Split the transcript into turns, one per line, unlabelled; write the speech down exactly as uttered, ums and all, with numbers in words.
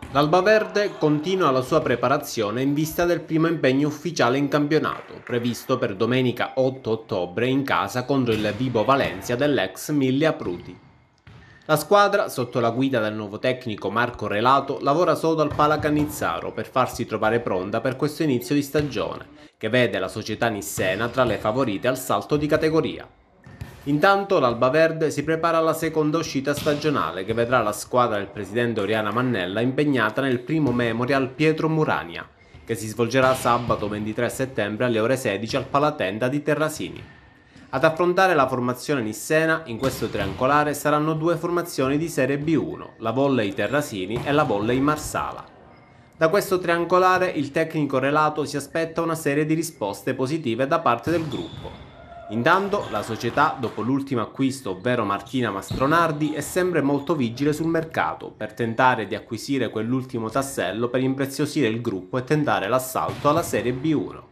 L'Alba Verde continua la sua preparazione in vista del primo impegno ufficiale in campionato, previsto per domenica otto ottobre in casa contro il Vibo Valencia dell'ex Mille Apruti. La squadra, sotto la guida del nuovo tecnico Marco Relato, lavora sodo al Pala Cannizzaro per farsi trovare pronta per questo inizio di stagione, che vede la società nissena tra le favorite al salto di categoria. Intanto l'Alba Verde si prepara alla seconda uscita stagionale che vedrà la squadra del presidente Oriana Mannella impegnata nel primo Memorial Pietro Murania, che si svolgerà sabato ventitré settembre alle ore sedici al Palatenda di Terrasini. Ad affrontare la formazione nissena in questo triangolare saranno due formazioni di Serie B uno, la Volley Terrasini e la Volley Marsala. Da questo triangolare il tecnico Relato si aspetta una serie di risposte positive da parte del gruppo. Intanto la società, dopo l'ultimo acquisto, ovvero Martina Mastronardi, è sempre molto vigile sul mercato per tentare di acquisire quell'ultimo tassello per impreziosire il gruppo e tentare l'assalto alla Serie B uno.